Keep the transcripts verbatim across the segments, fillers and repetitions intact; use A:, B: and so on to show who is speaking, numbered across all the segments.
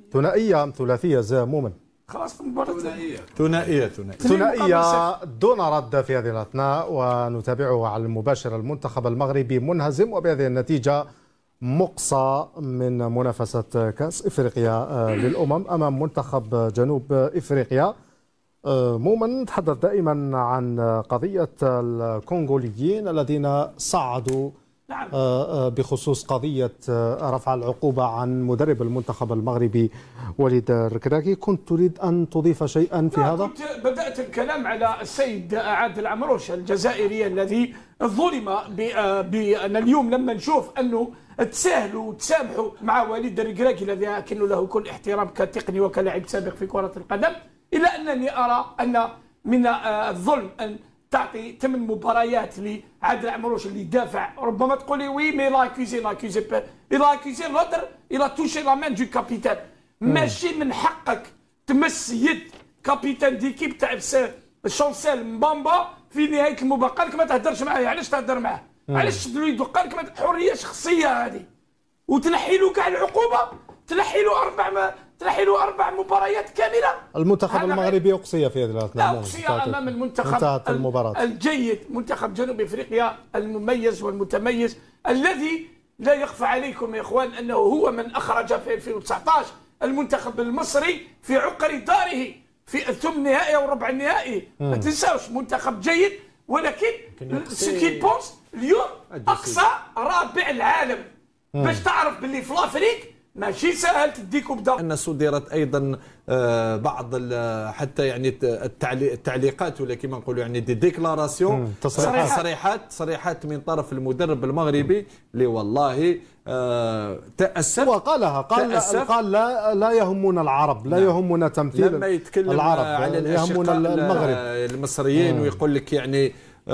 A: ثنائيه ثلاثيه زي مؤمن.
B: خلاص مباراة
C: ثنائيه ثنائيه
A: ثنائيه دون رد في هذه الاثناء، ونتابعه على المباشر. المنتخب المغربي منهزم وبهذه النتيجه مقصى من منافسه كاس افريقيا للامم امام منتخب جنوب افريقيا. مؤمن تحدث دائما عن قضيه الكونغوليين الذين صعدوا بخصوص قضية رفع العقوبة عن مدرب المنتخب المغربي وليد الركراكي. كنت تريد أن تضيف شيئا في هذا؟
B: كنت بدأت الكلام على السيد عادل عمروش الجزائري الذي ظلم بأن اليوم لما نشوف أنه تساهلوا وتسامحوا مع وليد الركراكي الذي أكن له كل احترام كتقني وكلاعب سابق في كرة القدم، إلا أنني أرى أن من الظلم أن تعطي ثمان مباريات لعادل عمروش اللي دافع. ربما تقولي وي مي لاكوزي لاكوزي لاكوزي لودر الى توشي لا مان دو كابيتان. ماشي من حقك تمس يد كابيتان ديكيب تاع شونسيل مبامبا في نهايه المباراه. قال لك ما تهدرش معاه. علاش تهدر معاه؟ علاش تشد له يدو؟ قال لك حريه شخصيه هذه، وتنحي له كاع العقوبه، تنحي له اربع ما تنحي له اربع مباريات كامله.
A: المنتخب المغربي اقصي في هذه الاثناء.
B: لا اقصي امام المنتخب الجيد، منتخب جنوب افريقيا المميز والمتميز الذي لا يخفى عليكم يا اخوان انه هو من اخرج في ألفين وتسعطاش المنتخب المصري في عقر داره في الثمن النهائي او ربع النهائي. ما تنساوش منتخب جيد، ولكن سكي بونس اليوم اقصى رابع العالم. باش تعرف باللي في لافريك ماشي سهل تديكم بدا.
C: ان صدرت ايضا بعض حتى يعني التعليقات ولا كما نقولوا يعني دي ديكلاراسيون، تصريحات تصريحات من طرف المدرب المغربي اللي والله تاسف.
A: هو قالها، قال قال لا لا يهمنا العرب، لا يهمنا تمثيل
C: لما يتكلم
A: العرب،
C: على
A: يهمنا المغرب
C: المصريين مم. ويقول لك يعني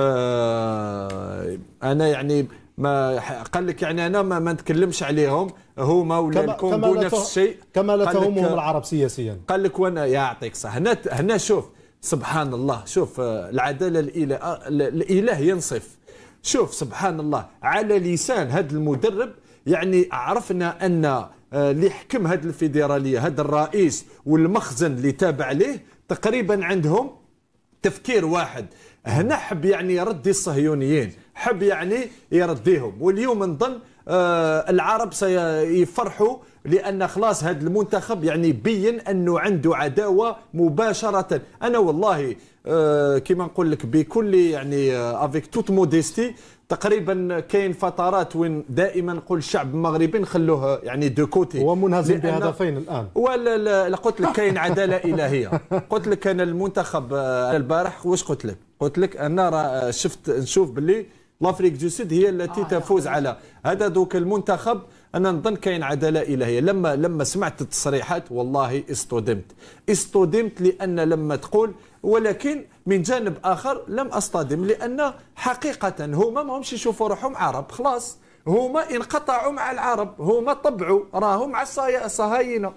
C: انا يعني ما قال لك يعني انا ما, ما نتكلمش عليهم هما ولا الكونغو نفس الشيء
A: كما لا تهمهم العرب سياسيا.
C: قال لك وانا يعطيك صح. هنا هنا شوف سبحان الله، شوف العداله الاله الاله ينصف. شوف سبحان الله على لسان هذا المدرب يعني عرفنا ان اللي حكم هذه الفيدراليه هذا الرئيس والمخزن اللي تابع ليه تقريبا عندهم تفكير واحد. هنا حب يعني يردي الصهيونيين، حب يعني يرديهم. واليوم نظن آه العرب سيفرحوا لان خلاص هذا المنتخب يعني بين انه عنده عداوه مباشره. انا والله آه كما نقول لك بكل يعني افيك توت موديستي تقريبا كاين فترات وين دائما نقول الشعب المغربي نخلوه يعني دو كوتي.
A: هو منهزم بهدفين الان.
C: ولا لا قلت لك كاين عداله الهيه. قلت لك انا المنتخب البارح واش قلت لك؟ قلت لك انا شفت نشوف باللي لافريك دو سود هي التي تفوز على هذا دوك المنتخب. انا نظن كاين عداله الهيه. لما لما سمعت التصريحات والله اصطدمت اصطدمت لان لما تقول، ولكن من جانب اخر لم اصطدم لان حقيقه هما ما همش يشوفوا روحهم عرب. خلاص هما انقطعوا مع العرب، هما طبعوا راهم مع الصهاينه.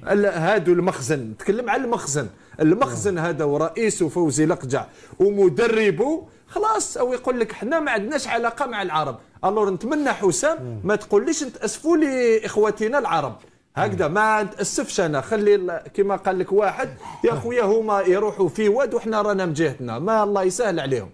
C: هادو المخزن، نتكلم على المخزن المخزن هذا ورئيسه فوزي لقجع ومدربه خلاص. او يقول لك احنا ما عندناش علاقه مع العرب. الور نتمنى حسام ما تقوليش نتاسفوا لاخواتنا العرب هكذا، ما نتاسفش انا. خلي كما قال لك واحد يا خويا هما يروحوا في واد وحنا رانا من جهتنا، ما الله يسهل عليهم،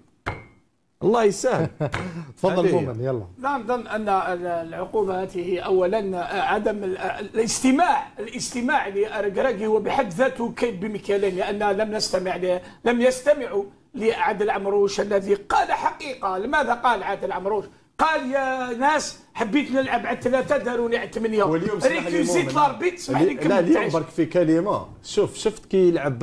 C: الله يسهل.
A: تفضل مؤمن يلا.
B: نعم نظن ان العقوبه هذه اولا عدم الاستماع الاستماع للركراكي هو بحد ذاته كيد بمكيالين، لان لم نستمع لم يستمعوا لعادل عمروش الذي قال حقيقه. لماذا قال عادل عمروش؟ قال يا ناس حبيت نلعب على الثلاثه داروني على الثمانيه.
C: واليوم
B: ريكوزيت لاربيت اسمح لي
C: لا اليوم برك في كلمه. شوف شفت كي يلعب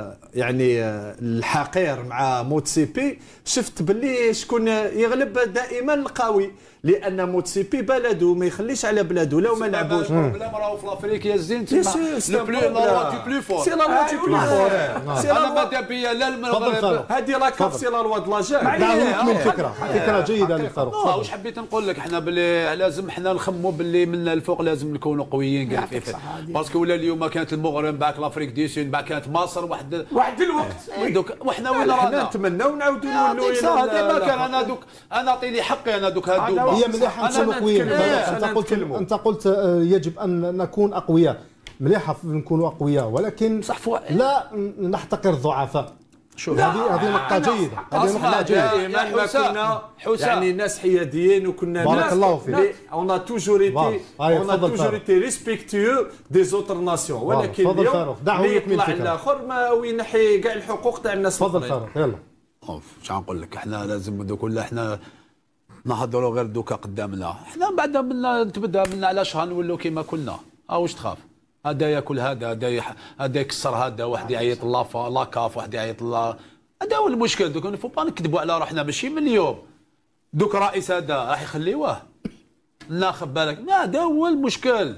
C: يعني الحقير مع موتسيبي، شفت باللي شكون يغلب دائما القوي، لان موتسيبي بلده ما يخليش على بلاده لو ما لعبوش.
D: بلا راهو في افريقيا الزين لو بلو لا لوا دو بلو فور
C: سي لا لوا دو بلو فور.
D: انا ماذا بيا لا المغرب
C: هذه لا كاف سي لا لوا دو لا جان.
A: نكمل فكره فكره جيده للفاروق.
D: واش حبيت نقول لك احنا باللي لازم حنا نخموا باللي من الفوق لازم نكونوا قويين كاع في باسكو ولا اليوم كانت المغرب باك لافريك دي سود باك كانت مصر واحد
B: واحد الوقت
D: دوك وحنا وين رانا
C: نتمناو نعاودوا نولوا
D: هذه ما كان. انا دوك انا اعطي لي حقي انا دوك هادو
A: هي مليح نكونوا قويين. انت قلت انت قلت يجب ان نكون اقوياء. مليحه نكونوا اقوياء، ولكن
D: صح
A: لا نحتقر الضعفاء.
D: شوف
A: هذه هذه نقطة جيدة، هذه نقطة جيدة.
C: دائما ما كنا يعني ناس حياديين وكنا
A: بارك الله فيك.
C: اون ا توجور ايتي اون ا توجور ايتي ريسبكتيو دي زوتر ناسيون، ولكن اليوم
A: دعه يكمل
C: يطلع
A: الفكرة.
C: الاخر ما وينحي كاع الحقوق تاع الناس.
A: تفضل فاروق يلا.
D: شنو نقول لك، احنا لازم دوك ولا احنا نهضروا غير دوكا قدامنا، احنا بعد منا تبدا منا علاش غنولوا كيما كنا. ها واش تخاف؟ هذا ياكل هذا، هذا هذا يكسر هذا، واحد يعيط لافا لاكاف، واحد يعيط لا. هذا هو المشكل. دوك نفو با نكذبوا على روحنا، ماشي من اليوم. دوك رئيس هذا راح يخليوه ناخذ بالك، ما هذا هو المشكل.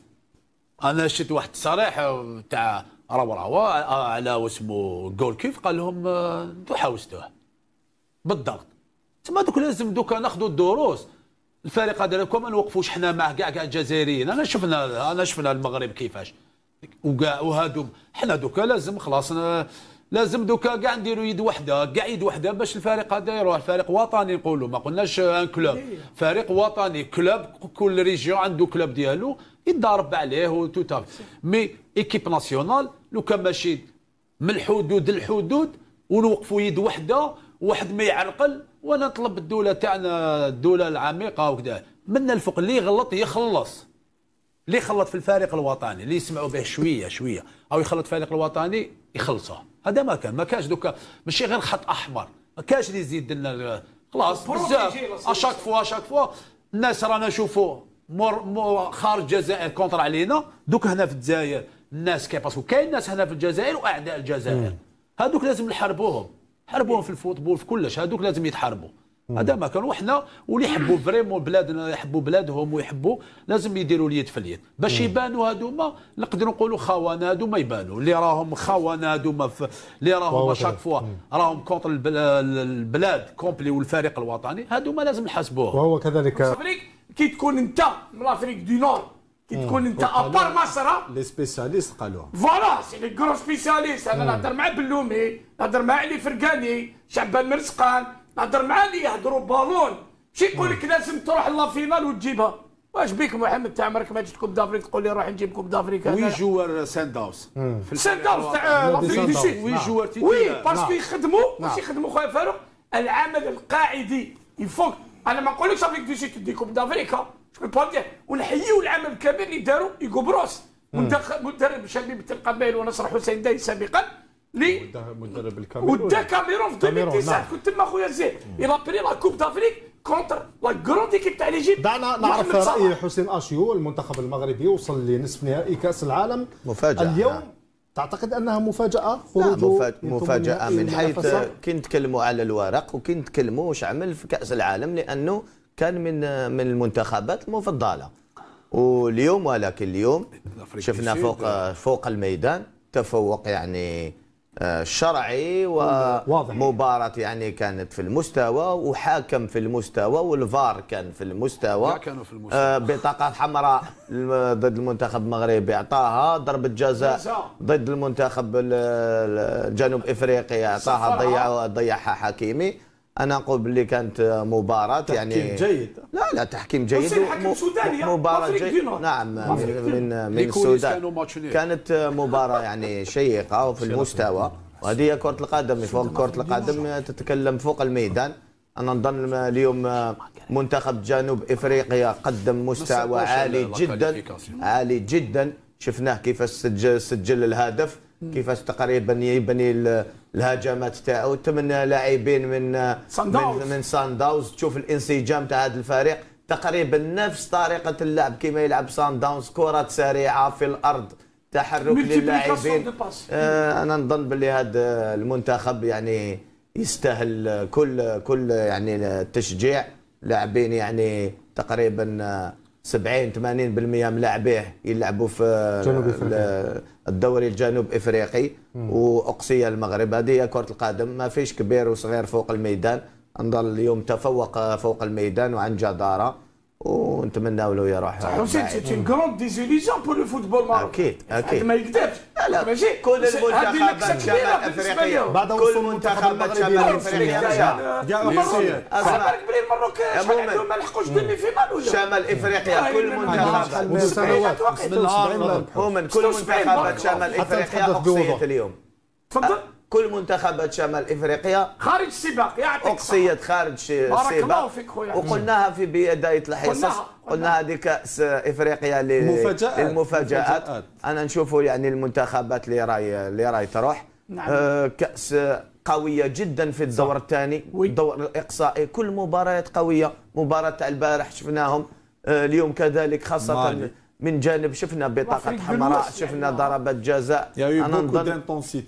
D: انا شفت واحد التصريح تاع روراوا على واسمو جول كيف، قال لهم انتو حاوستوه بالضغط. تما دوك لازم دوكا ناخذوا الدروس. الفريق هذا لكم ما نوقفوش حنا مع كاع كاع الجزائريين. انا شفنا انا شفنا المغرب كيفاش وكاع وهادو. حنا دوكا لازم خلاص لازم دوكا كاع نديروا يد وحده، كاع يد وحده باش الفريق هذا يروح. فريق وطني نقولوا، ما قلناش ان كلوب، فريق وطني. كلوب كل ريجيون عنده كلوب ديالو يتضارب عليه وتوتا. مي ايكيب ناسيونال لو كان ماشي من الحدود للحدود ونوقفوا يد وحده، واحد ما يعرقل. وانا نطلب الدوله تاعنا، الدوله العميقه وكذا، منا الفوق اللي يغلط يخلص. اللي يخلط في الفريق الوطني اللي يسمعوا به شويه شويه او يخلط في الفريق الوطني يخلصوه. هذا ما كان ما كانش دوكا، ماشي غير خط احمر، ما كانش اللي يزيد لنا خلاص بزاف. اشاك فوا اشاك فوا الناس رانا نشوفوا مور مور خارج الجزائر كونتر علينا. دوك هنا في الجزائر الناس كي باسكو كاين ناس هنا في الجزائر واعداء الجزائر، هذوك لازم نحاربوهم. حاربوهم في الفوتبول في كلش، هذوك لازم يتحاربوا. هذا ما كانوا حنا واللي يحبوا فريمون بلادنا، يحبوا بلادهم ويحبوا، لازم يديروا اليد في اليد باش يبانوا. هذوما نقدروا نقولوا خونه، هذوما يبانوا اللي راهم خونه، هذوما اللي راهم شاك فوا راهم كونتر البلاد كومبلي والفريق الوطني، هذوما لازم نحاسبوهم.
A: وهو كذلك
B: كي تكون انت من افريك دو نور، كي تكون انت ابار مصر،
C: لي سبيسياليست قالوها
B: فوالا سي لي كرون سبيسياليست. انا نهضر مع بلومي، نهضر مع علي فرقاني، شعبان مرزقان، نهضر مع اللي يهضروا بالون. ماشي يقول لك لازم تروح لا فينال وتجيبها. واش بيك محمد تاع عمرك ما جيت كوب دافريك تقول لي روح نجيب كوب دافريك؟
D: وي جوار سان داوس
B: في سان داوس تاع لافريك دي سود.
D: وي جوار تيتير
B: وي باسكو يخدموا ماشي يخدموا خويا فاروق العمل القاعدي يفوق. انا ما نقولكش افريك دي سود تدي كوب دافريكا، جو با دير. ونحييو العمل الكبير اللي داروا ايغو بروس، مدرب شبيبه القبائل ونصر حسين داي سابقا، لي
C: مدرب الكاميرون
B: ودا كاميرون في ألفين وتسعة. كنت تما خويا زين الى بري لا كوب دافريك كونتر لا كروند ايكيب تاع ليجيبت.
A: دعنا نعرف راي حسين اشيو. المنتخب المغربي وصل لنصف نهائي كاس العالم
E: مفاجاه
A: اليوم.
E: نعم.
A: تعتقد انها مفاجاه
E: خروج مفاجاه من حيث كي نتكلموا على الورق وكي نتكلموا واش عمل في كاس العالم، لانه كان من من المنتخبات المفضله. واليوم ولكن اليوم شفنا فوق فوق الميدان تفوق يعني شرعي ومباراة يعني كانت في المستوى وحاكم في المستوى والفار كان في المستوى.
D: كانوا في المستوى.
E: بطاقة حمراء ضد المنتخب المغربي اعطاها، ضربة جزاء ضد المنتخب الجنوب افريقيا اعطاها ضيعها ضيعها حكيمي. انا نقول باللي كانت مباراة يعني
C: تحكيم جيد.
E: لا لا تحكيم جيد
B: مباراة
E: جيد. نعم من من السودان كانت مباراة يعني شيقة وفي المستوى. وهذه هي كرة القدم. فوق كرة القدم تتكلم فوق الميدان. انا نظن اليوم منتخب جنوب افريقيا قدم مستوى عالي جدا عالي جدا. شفناه كيفاش سجل سجل الهدف، كيفاش تقريبا يبني الهجمات تاعو. ثمان لاعبين من من, من سان داونز. تشوف الانسجام تاع هذا الفريق تقريبا نفس طريقه اللعب كما يلعب سان داونز، كرات سريعه في الارض، تحرك للاعبين. آه انا نظن باللي هذا المنتخب يعني يستاهل كل كل يعني التشجيع. لاعبين يعني تقريبا سبعين ثمانين بالمئة من لاعبيه يلعبوا في الدوري الجنوب افريقي واقصي المغرب. هذه هي كره القدم، ما فيش كبير وصغير فوق الميدان. نظل اليوم تفوق فوق الميدان وعن جداره ونتمنى له يروح.
B: حسين سي اون كروند ديزيليزيون بور لو فوتبول ماروكي.
E: اكيد اكيد
B: ما يكذبش.
E: لا لا
B: ماشي
E: كل المنتخبات شمال افريقيا
A: بعد
E: كل منتخبات شمال افريقيا
C: كاع أقصيات
B: اسمع بلي المروك شحال عندهم ما لحقوش ديمي فينال ولا
E: شمال افريقيا كل منتخبات مؤمن كل منتخبات شمال افريقيا اقصيت اليوم.
B: تفضل.
E: كل منتخبات شمال افريقيا
B: خارج السباق يعطيك
E: اقصيت خارج السباق.
B: بارك الله فيك خويا.
E: وقلناها في بدايه الحصص، قلنا هذه كاس افريقيا للمفاجات. انا نشوفوا يعني المنتخبات اللي راي اللي راي تروح.
B: نعم.
E: آه كاس قويه جدا في الدور الثاني، الدور الاقصائي كل مباريات قويه. مباراه تاع البارح شفناهم، آه اليوم كذلك خاصه مالي. من جانب شفنا بطاقة حمراء، شفنا ضربات جزاء.
C: أنا نظن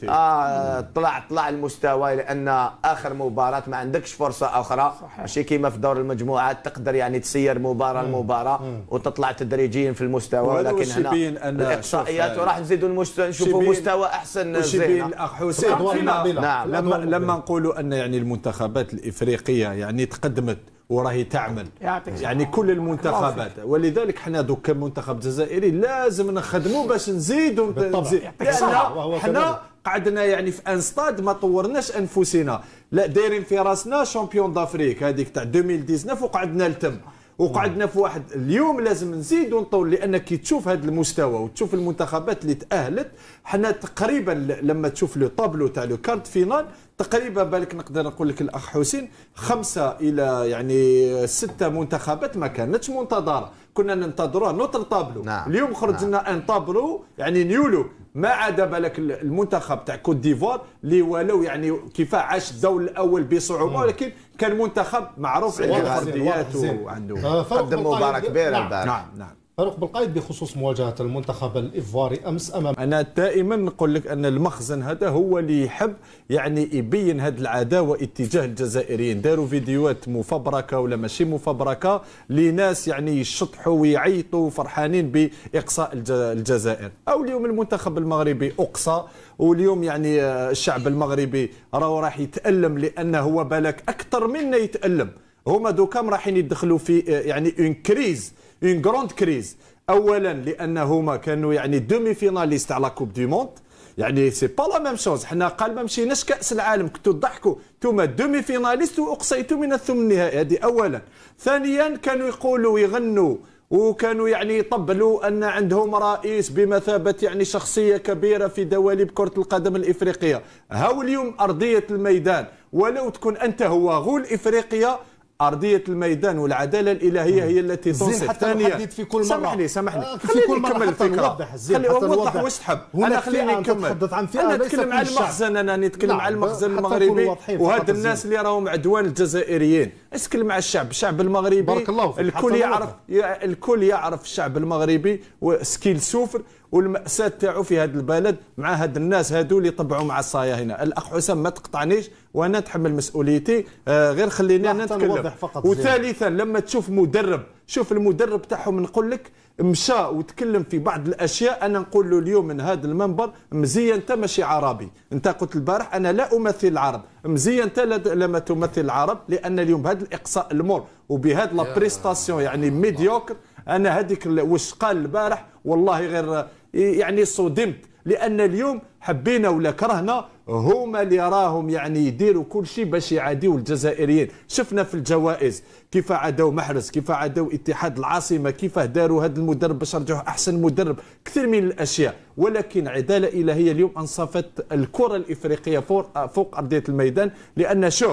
E: آه طلع طلع المستوى، لأن آخر مباراة ما عندكش فرصة أخرى، ماشي كيما في دور المجموعات تقدر يعني تسير مباراة لمباراة وتطلع تدريجيا في المستوى. ولكن هنا الإقصائيات وراح نزيدوا المستوى، نشوفوا مستوى أحسن.
C: زين الأخ حسين، نعم لما لما نقولوا أن يعني المنتخبات الإفريقية يعني تقدمت وراهي تعمل يعني كل المنتخبات، ولذلك حنا دوك كمنتخب جزائري لازم نخدموا باش نزيدوا نزيد، لان حنا قعدنا يعني في ان ستاد ما طورناش انفسنا، لا دايرين في راسنا شامبيون دافريك هذيك تاع ألفين وتسعة عشر وقعدنا لتم وقعدنا في واحد. اليوم لازم نزيدوا نطول، لان كي تشوف هذا المستوى وتشوف المنتخبات اللي تاهلت، حنا تقريبا لما تشوف لو طابلو تاع لو كارت فينال تقريبا بالك نقدر نقول لك الاخ حسين خمسه الى يعني سته منتخبات ما كانتش منتظره، كنا ننتظروها نوتر طابلو. نعم. اليوم خرج لنا نعم. ان طابلو يعني نيولو، ما عدا بالك المنتخب تاع كوت ديفوار اللي ولو يعني كيف عاش الدور الاول بصعوبه، ولكن كان منتخب معروف عنده فرديات وعنده
E: قدم مباراه كبيره.
C: نعم. نعم نعم
A: فاروق بالقايد بخصوص مواجهه المنتخب الايفواري امس امام،
C: انا دائما نقول لك ان المخزن هذا هو اللي يحب يعني يبين هذه العداوه اتجاه الجزائريين. داروا فيديوهات مفبركه ولا ماشي مفبركه لناس يعني يشطحوا ويعيطوا فرحانين باقصاء الجزائر. او اليوم المنتخب المغربي اقصى، واليوم يعني الشعب المغربي راهو راح يتالم، لانه هو بالك اكثر منا يتالم. هما دوكا راحين يدخلوا في يعني اون كريز اون غروند كريز. اولا لان هما كانوا يعني دومي فيناليست على كوب دو موند، يعني سي با لا ميم شوز. حنا قال ما مشيناش كاس العالم، كنتوا تضحكوا انتوما دومي فيناليست واقصيتوا من الثمن النهائي. هذه اولا. ثانيا كانوا يقولوا ويغنوا وكانوا يعني يطبلوا ان عندهم رئيس بمثابه يعني شخصيه كبيره في دواليب كره القدم الافريقيه. هاو اليوم ارضيه الميدان، ولو تكون انت هو غول افريقيا، أرضية الميدان والعدالة الإلهية هي التي تنصف.
A: ثانيا في كل مرة
C: سامحني سامحني
A: آه في كل مرة حتى نوضح
C: خلي نوضح واش تحب. أنا خليني نكمل. أنا نتكلم على المخزن، أنا نتكلم
A: نعم.
C: على المخزن المغربي وهاد الناس اللي راهم عدوان الجزائريين. نتكلم على الشعب، الشعب المغربي
A: بارك الله فيك.
C: الكل يعرف الكل يعرف الشعب المغربي وسكيل سوفر والمأساة تاعو في هذا البلد مع هاد الناس هادو اللي طبعوا مع الصايا هنا. الأخ حسام ما تقطعنيش وأنا نتحمل مسؤوليتي، آه غير خليني أنا نتكلم. وثالثا لما تشوف مدرب، شوف المدرب تاعهم نقول لك مشى وتكلم في بعض الاشياء، انا نقول له اليوم من هذا المنبر مزيان انت ماشي عربي. انت قلت البارح انا لا امثل العرب، مزيان انت لما تمثل العرب، لان اليوم بهذا الاقصاء المر وبهذا لا بريستاسيون يعني ميديوكر، انا هذيك واش قال البارح والله غير يعني صدمت، لان اليوم حبينا ولا كرهنا هما اللي راهم يعني يديروا كل شيء باش يعاديوا الجزائريين. شفنا في الجوائز كيف عادوا محرز، كيف عادوا اتحاد العاصمه، كيف داروا هذا المدرب باش رجعوه احسن مدرب، كثير من الاشياء. ولكن عداله الهيه اليوم انصفت الكره الافريقيه فوق فوق ارضيه الميدان، لان شوف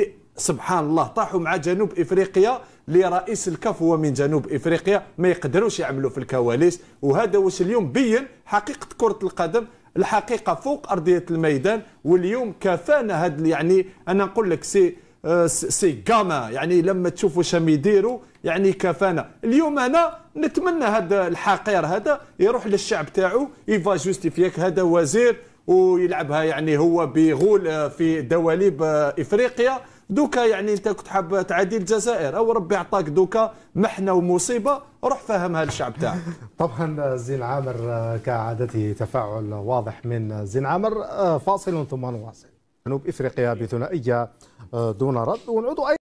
C: سبحان الله طاحوا مع جنوب افريقيا لرئيس الكاف هو من جنوب افريقيا، ما يقدروش يعملوا في الكواليس. وهذا واش اليوم بين حقيقه كره القدم، الحقيقه فوق ارضيه الميدان. واليوم كفانا هذا يعني انا نقول لك سي سي كاما، يعني لما تشوفوا شام يديروا يعني كفانا. اليوم انا نتمنى هذا الحقير هذا يروح للشعب تاعو يفا جوستيفيك، هذا وزير ويلعبها يعني هو بغول في دواليب افريقيا. دوكا يعني انت كنت حاب تعادي الجزائر او ربي عطاك دوكا محنه ومصيبه، روح فهمها للشعب تاعك.
A: طبعا زين عامر كعادته تفاعل واضح من زين عامر. فاصل ثم نواصل. جنوب افريقيا بثنائيه دون رد، ونعود